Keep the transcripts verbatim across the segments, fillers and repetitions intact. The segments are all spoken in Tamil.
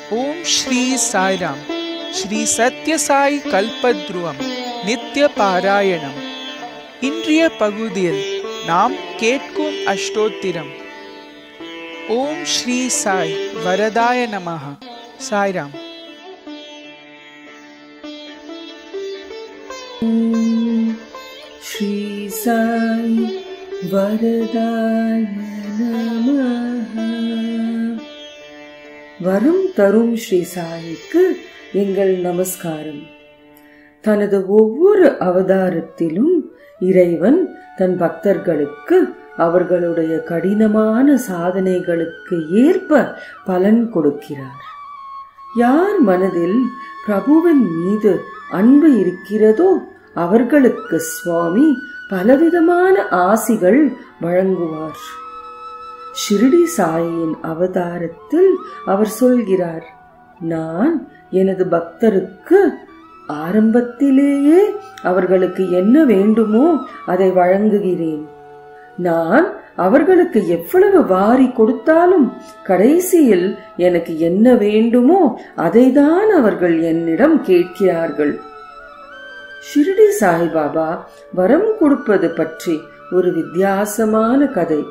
ஓம் ஸ்ரீ சாய்ராம். ஸ்ரீ சத்ய சாய் கல்பத்ருவம் நித்திய பாராயணம். இன்றைய பகுதியில் நாம் கேட்கும் அஷ்டோத்திரம். ஓம் ஸ்ரீ சாய் வரதாய நமஹ. சாய்ராம். ஸ்ரீ சாய் வரதாய நமஹ. வரும் தரும் ஸ்ரீ சாய்க்கு எங்கள் நமஸ்காரம். தனது ஒவ்வொரு அவதாரத்திலும் இறைவன் தன் பக்தர்களுக்கு அவர்களுடைய கடினமான சாதனைகளுக்கு ஏற்ப பலன் கொடுக்கிறார். யார் மனதில் பிரபுவின் மீது அன்பு இருக்கிறதோ அவர்களுக்கு சுவாமி பலவிதமான ஆசிகள் வழங்குவார். ஷிரடி சாயின் அவதாரத்தில் அவர் சொல்கிறார், நான் எனது பக்தருக்கு ஆரம்பத்திலேயே அவர்களுக்கு என்ன வேண்டுமோ அதை வழங்குகிறேன். நான் அவர்களுக்கு எவ்வளவு வாரி கொடுத்தாலும் கடைசியில் எனக்கு என்ன வேண்டுமோ அதைதான் அவர்கள் என்னிடம் கேட்கிறார்கள். ஷிரடி சாய்பாபா வரம் கொடுப்பது பற்றி ஒரு வித்தியாசமான கதை.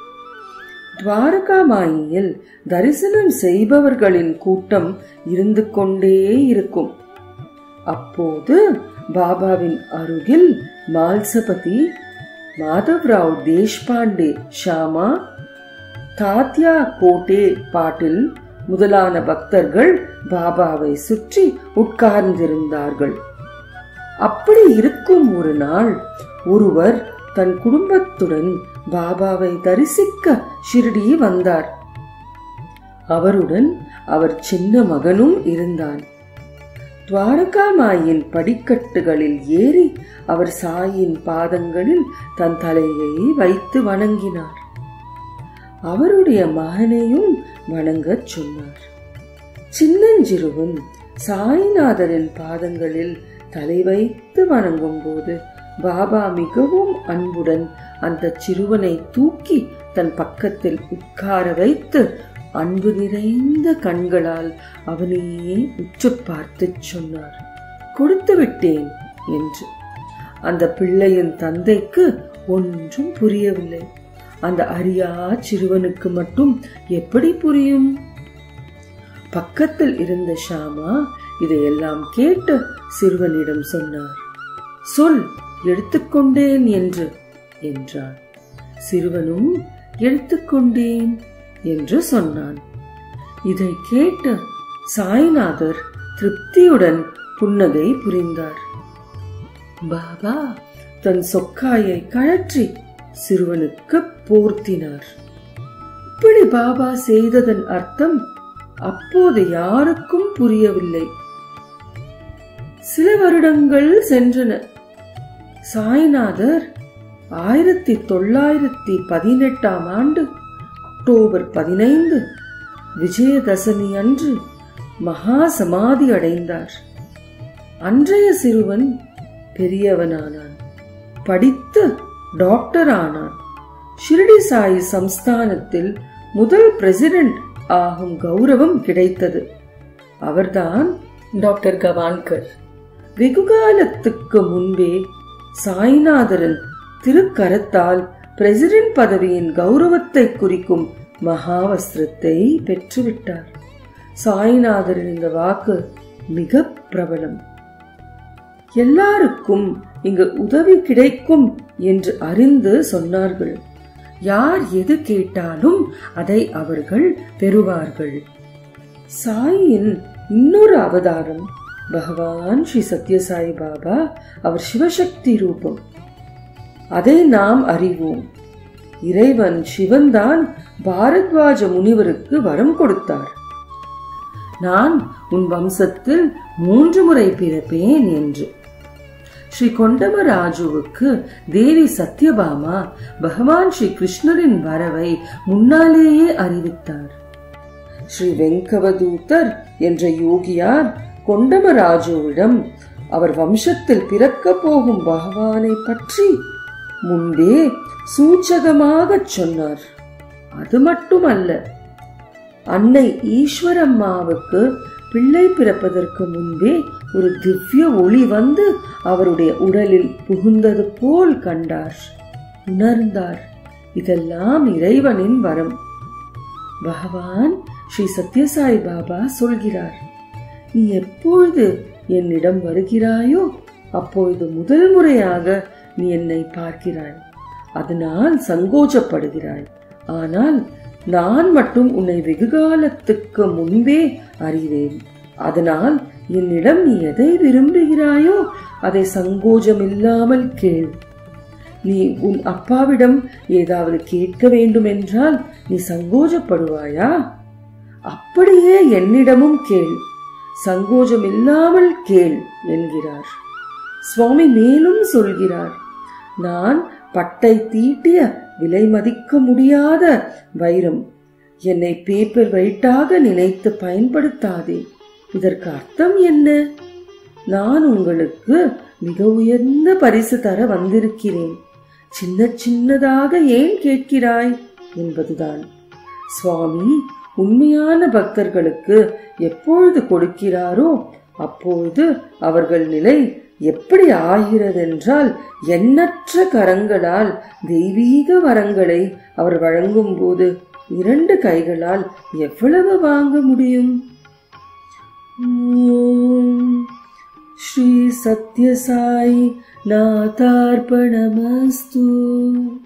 துவாரகாமாயில் தரிசனம் செய்பவர்களின் கூட்டம் இருந்து கொண்டே இருக்கும். அப்போது பாபாவின் அருகில் மால்சபதி, மாதவ்ராவ் தேஷ்பாண்டே, ஷாமா, தாத்யா கோட்டே பாட்டில் முதலான பக்தர்கள் பாபாவை சுற்றி உட்கார்ந்திருந்தார்கள். அப்படி இருக்கும் ஒரு நாள் ஒருவர் தன் குடும்பத்துடன் பாபாவை தரிசிக்க ஷிரடி வந்தார். அவருடன் அவர் சின்ன மகனும் இருந்தான். துவாரகாமாயின் படிக்கட்டுகளில் ஏறி அவர் சாயின் பாதங்களில் தன் தலையை வைத்து வணங்கினார். அவருடைய மகனையும் வணங்கச் சொன்னார். சின்னஞ்சிறுவன் சாய்நாதரின் பாதங்களில் தலை வைத்து வணங்கும் போது பாபா மிகவும் அன்புடன் அந்த சிறுவனை தூக்கி தன் பக்கத்தில் உட்கார வைத்து அன்பு நிறைந்த கண்களால் அவனையே உற்று பார்த்து சொன்னார், கொடுத்து விட்டேன் என்று. அந்த பிள்ளையின் தந்தைக்கு ஒன்றும் புரியவில்லை. அந்த அரியா சிறுவனுக்கு மட்டும் எப்படி புரியும்? பக்கத்தில் இருந்த ஷாமா இதையெல்லாம் கேட்டு சிறுவனிடம் சொன்னார், சொல், எடுத்துக்கொண்டேன் என்று என்றான். சிறுவனும் எடுத்துக்கொண்டேன் என்று சொன்னான். இதை கேட்டு சாய்நாதர் திருப்தியுடன் புன்னகை புரிந்தார். பாபா தன் சொக்காயை கழற்றி சிறுவனுக்கு போர்த்தினார். இப்படி பாபா செய்ததன் அர்த்தம் அப்போது யாருக்கும் புரியவில்லை. சில வருடங்கள் சென்றன. சாய்நாதர் ஆயிரத்தி தொள்ளாயிரத்தி பதினெட்டாம் ஆண்டு அக்டோபர் பதினைந்து விஜயதசமி அன்று மகா சமாதி அடைந்தார். அன்றைய சிறுவன் பெரியவனானான், படித்து டாக்டர் ஆனான். ஷிரடி சாய் சம்ஸ்தானத்தில் முதல் பிரசிடென்ட் ஆகும் கௌரவம் கிடைத்தது. அவர்தான் டாக்டர் கவான்கர். வெகுகாலத்துக்கு முன்பே சாய்நாதரின் திருக்கரத்தால் பிரசிடென்ட் பதவியின் கௌரவத்தை குறிக்கும் மகாவஸ்திரத்தை பெற்றுவிட்டார். சாய்நாதரின் இந்த வாக்கு மிக பிரபலம். எல்லாருக்கும் இங்கு உதவி கிடைக்கும் என்று அறிந்து சொன்னார்கள். யார் எது கேட்டாலும் அதை அவர்கள் பெறுவார்கள். சாயின் இன்னொரு அவதாரம் பகவான் ஸ்ரீ சத்ய சாய் பாபா. அவர் சிவசக்தி ரூபம். அதை நாம் அறிவோம். இறைவன் சிவன்தான் பாரத்வாஜ முனிவருக்கு வரம் கொடுத்தார். நான் உன் வம்சத்தில் மூன்று முறை பிறப்பேன் என்று. ஸ்ரீ கொண்டமராஜுவுக்கு தேவி சத்யபாமா பகவான் ஸ்ரீ கிருஷ்ணரின் வரவை முன்னாலேயே அறிவித்தார். ஸ்ரீ வெங்கவதூதர் என்ற யோகியார் கொண்டமராஜுவிடம் அவர் வம்சத்தில் பிறக்க போகும் பகவானை பற்றி முன்பே சூச்சகமாக சொன்னார். அது மட்டுமல்ல, அன்னை ஈஸ்வரம்மாவுக்கு பிள்ளை பிறப்பதற்கு முன்பே ஒரு திவ்ய ஒளி வந்து அவருடைய உடலில் புகுந்தது போல் கண்டார், உணர்ந்தார். இதெல்லாம் இறைவனின் வரம். பகவான் ஸ்ரீ சத்யசாய் பாபா சொல்கிறார், நீ எப்பொழுது என்னிடம் வருகிறாயோ அப்பொழுது முதல் முறையாக நீ என்னை பார்க்கிறாய். அதனால் சங்கோச்சப்படுகிறாய். ஆனால் நான் மட்டும் உன்னை வெகு காலத்துக்கு முன்பே அறிவேன். அதனால் என்னிடம் நீ எதை விரும்புகிறாயோ அதை சங்கோஜமில்லாமல் கேள். நீ உன் அப்பாவிடம் ஏதாவது கேட்க வேண்டும் என்றால் நீ சங்கோஜப்படுவாயா? அப்படியே என்னிடமும் கேள், சங்கோஜம் இல்லாமல் கேள் என்கிறார். சுவாமி மேலும் சொல்கிறார், நான் பட்டை தீட்டிய விலை மதிக்க முடியாத வைரம். என்னை பேப்பர் வெயிட்டாக நினைத்து பயன்படுத்தாதே. இதற்கு அர்த்தம் என்ன? நான் உங்களுக்கு மிக உயர்ந்த பரிசு தர வந்திருக்கிறேன். சின்ன சின்னதாக ஏன் கேட்கிறாய் என்பதுதான். சுவாமி உண்மையான பக்தர்களுக்கு எப்பொழுது கொடுக்கிறாரோ அப்பொழுது அவர்கள் நிலை எப்படி ஆகிறதென்றால், எண்ணற்ற கரங்களால் தெய்வீக வரங்களை அவர் வழங்கும் போது இரண்டு கைகளால் எவ்வளவு வாங்க முடியும்? ஸ்ரீ சத்யசாயி நாதார்ப்பணமஸ்து.